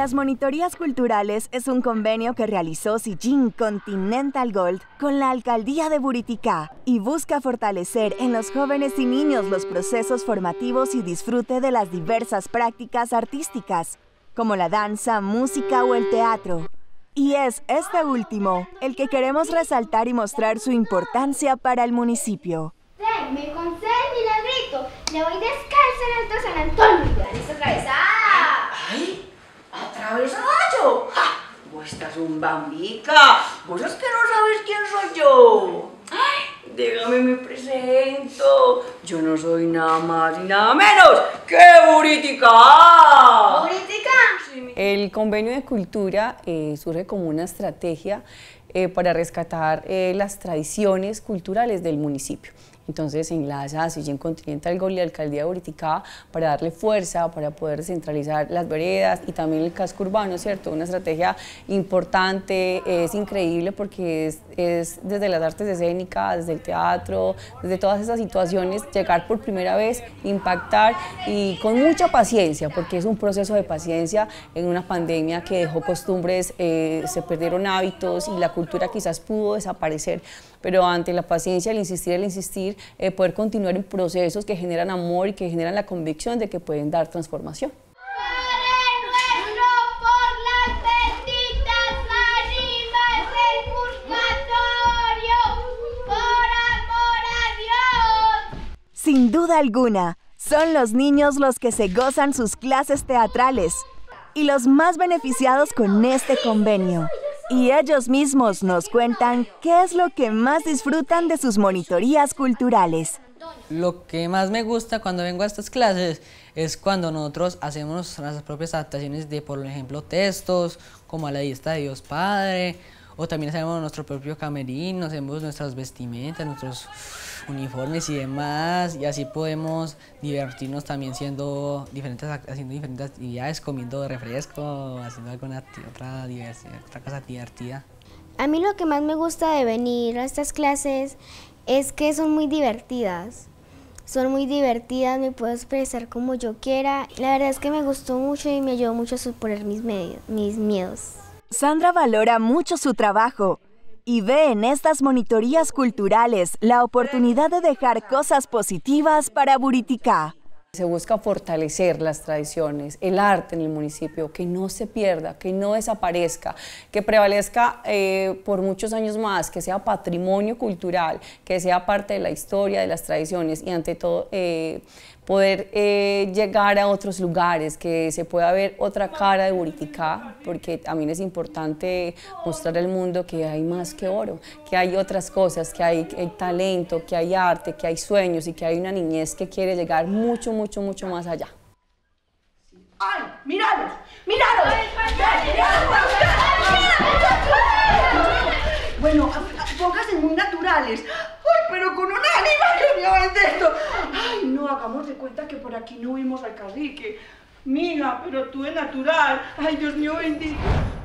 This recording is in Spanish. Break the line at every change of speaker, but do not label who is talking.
Las monitorías culturales es un convenio que realizó Sijin Continental Gold con la Alcaldía de Buriticá y busca fortalecer en los jóvenes y niños los procesos formativos y disfrute de las diversas prácticas artísticas, como la danza, música o el teatro. Y es este último el que queremos resaltar y mostrar su importancia para el municipio.
Me concede el milagrito. Le voy descalza en Alto San Antonio. ¡Ya listo, atravesada!
¡Ay! ¡Atravesado! ¡Ja! Vos estás un bambica. Vos es que no sabes quién soy yo. ¡Ay! Déjame me presento. Yo no soy nada más y nada menos que Buriticá.
¿Buriticá?
El convenio de cultura surge como una estrategia para rescatar las tradiciones culturales del municipio. Entonces enlaza a Sijin Continental Gold y la Alcaldía de Buriticá para darle fuerza, para poder descentralizar las veredas y también el casco urbano, ¿cierto? Una estrategia importante, es increíble porque es desde las artes escénicas, desde el teatro, desde todas esas situaciones, llegar por primera vez, impactar y con mucha paciencia, porque es un proceso de paciencia en una pandemia que dejó costumbres, se perdieron hábitos y la cultura quizás pudo desaparecer, pero ante la paciencia, el insistir, poder continuar en procesos que generan amor y que generan la convicción de que pueden dar transformación.
Sin duda alguna, son los niños los que se gozan sus clases teatrales y los más beneficiados con este convenio. Y ellos mismos nos cuentan qué es lo que más disfrutan de sus monitorías culturales.
Lo que más me gusta cuando vengo a estas clases es cuando nosotros hacemos nuestras propias adaptaciones de, por ejemplo, textos, como a la Diesta de Dios Padre, o también hacemos nuestro propio camerino, hacemos nuestras vestimentas, nuestros uniformes y demás, y así podemos divertirnos también haciendo diferentes actividades, comiendo refresco, haciendo alguna otra cosa divertida.
A mí lo que más me gusta de venir a estas clases es que son muy divertidas. Son muy divertidas, me puedo expresar como yo quiera. La verdad es que me gustó mucho y me ayudó mucho a superar mis miedos.
Sandra valora mucho su trabajo y ve en estas monitorías culturales la oportunidad de dejar cosas positivas para Buriticá.
Se busca fortalecer las tradiciones, el arte en el municipio, que no se pierda, que no desaparezca, que prevalezca por muchos años más, que sea patrimonio cultural, que sea parte de la historia, de las tradiciones y ante todo poder llegar a otros lugares, que se pueda ver otra cara de Buriticá, porque también es importante mostrar al mundo que hay más que oro, que hay otras cosas, que hay talento, que hay arte, que hay sueños y que hay una niñez que quiere llegar mucho más allá.
¡Ay! ¡Míralos! ¡Míralos! Bueno, pónganse muy naturales. ¡Ay, pero con un ánima que me va de esto! ¡Ay, no! Hagamos de cuenta que por aquí no vimos al cacique. Mira, pero tú es natural. ¡Ay, Dios mío bendito!